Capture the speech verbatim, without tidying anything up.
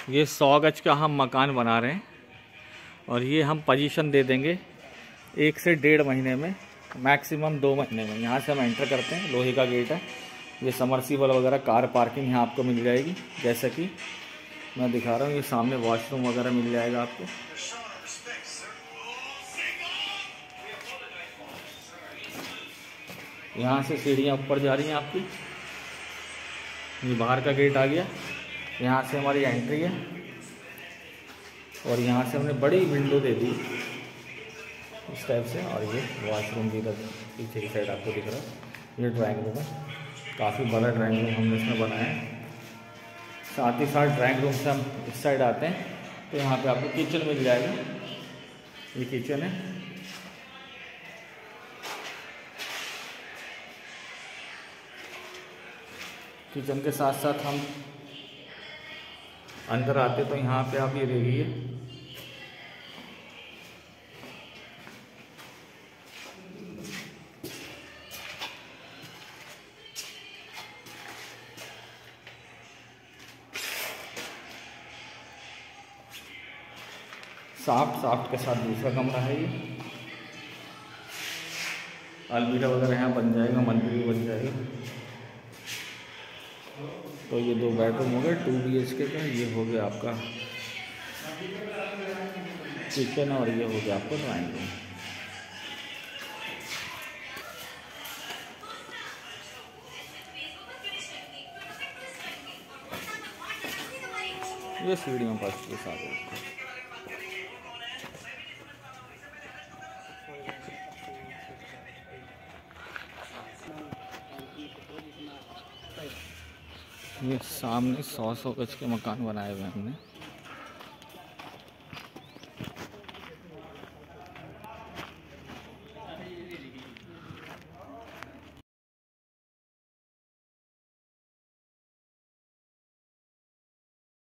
ये सौ गज का हम मकान बना रहे हैं और ये हम पोजीशन दे देंगे एक से डेढ़ महीने में, मैक्सिमम दो महीने में। यहाँ से हम एंटर करते हैं, लोहे का गेट है। ये समर्सिबल वगैरह कार पार्किंग यहाँ आपको मिल जाएगी, जैसा कि मैं दिखा रहा हूँ। ये सामने वॉशरूम वगैरह मिल जाएगा आपको। यहाँ से सीढ़ियाँ ऊपर जा रही हैं आपकी। ये बाहर का गेट आ गया, यहाँ से हमारी एंट्री है और यहाँ से हमने बड़ी विंडो दे दी इस टाइप से। और ये वॉशरूम भी इधर पीछे की साइड आपको दिख रहा है। ये ड्राइंग रूम है, काफ़ी बड़ा ड्राइंग रूम हमने इसमें बनाया है। साथ ही साथ ड्राइंग रूम से हम इस साइड आते हैं तो यहाँ पे आपको किचन मिल जाएगा। ये किचन है। किचन के साथ साथ हम अंदर आते तो यहाँ पे आप ये देखिए, साफ्ट साफ्ट के साथ दूसरा कमरा है। ये अलमीरा वगैरह यहाँ बन जाएगा, मंदिर भी बन जाएगा। तो ये दो बेडरूम हो गए टू बी एच के का। ये हो गया आपका किचन और ये हो गया आपको ड्राइंग रूम। ये सीढ़ियों पर के साथ ये सामने सौ सौ गज के मकान बनाए हुए हैं हमने।